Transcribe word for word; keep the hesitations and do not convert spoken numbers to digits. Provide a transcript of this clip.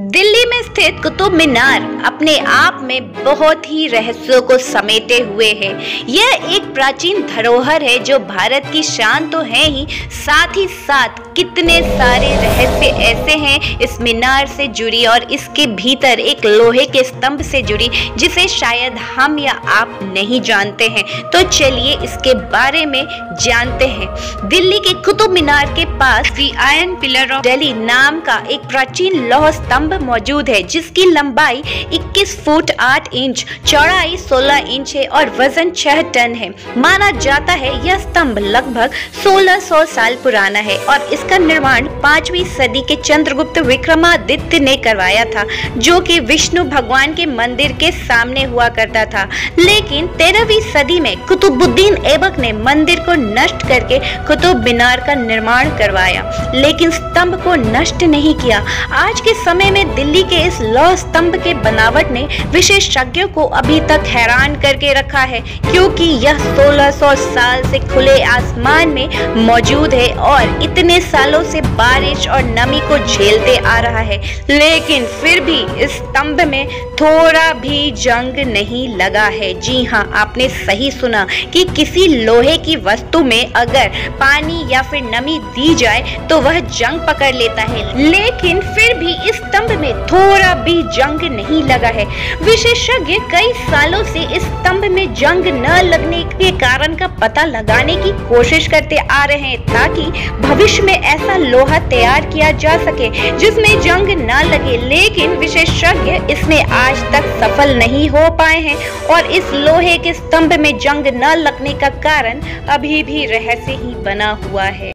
दिल्ली में स्थित कुतुब मीनार अपने आप में बहुत ही रहस्यों को समेटे हुए है। यह एक प्राचीन धरोहर है जो भारत की शान तो है ही, साथ ही साथ कितने सारे रहस्य ऐसे हैं इस मीनार से जुड़ी और इसके भीतर एक लोहे के स्तंभ से जुड़ी जिसे शायद हम या आप नहीं जानते हैं। तो चलिए इसके बारे में जानते हैं। दिल्ली के कुतुब मीनार के पास the iron pillar of Delhi नाम का एक प्राचीन लौह स्तंभ मौजूद है जिसकी लंबाई इक्कीस फुट आठ इंच, चौड़ाई सोलह इंच है और वजन छह टन है। माना जाता है यह स्तंभ लगभग सोलह सौ साल पुराना है और इसका निर्माण पांचवी सदी के चंद्रगुप्त विक्रमादित्य ने करवाया था, जो कि विष्णु भगवान के मंदिर के सामने हुआ करता था। लेकिन तेरहवीं सदी में कुतुबुद्दीन ऐबक ने मंदिर को नष्ट करके कुतुब मीनार का निर्माण करवाया, लेकिन स्तंभ को नष्ट नहीं किया। आज के समय में दिल्ली के इस लौह स्तंभ के बनावट ने विशेषज्ञों को अभी तक हैरान करके रखा है, क्योंकि यह सोलह सौ साल से खुले आसमान में मौजूद है और इतने सालों से बारिश और नमी को झेलते आ रहा है, लेकिन फिर भी इस स्तंभ में थोड़ा भी जंग नहीं लगा है। जी हाँ, आपने सही सुना कि किसी लोहे की वस्तु में अगर पानी या फिर नमी दी जाए तो वह जंग पकड़ लेता है, लेकिन फिर भी इस स्तंभ में थोड़ा भी जंग नहीं लगा है। विशेषज्ञ कई सालों से इस स्तंभ में जंग न लगने के कारण का पता लगाने की कोशिश करते आ रहे हैं, ताकि भविष्य में ऐसा लोहा तैयार किया जा सके जिसमें जंग न लगे, लेकिन विशेषज्ञ इसमें आज तक सफल नहीं हो पाए हैं और इस लोहे के स्तंभ में जंग न लगने का कारण अभी भी रहस्य ही बना हुआ है।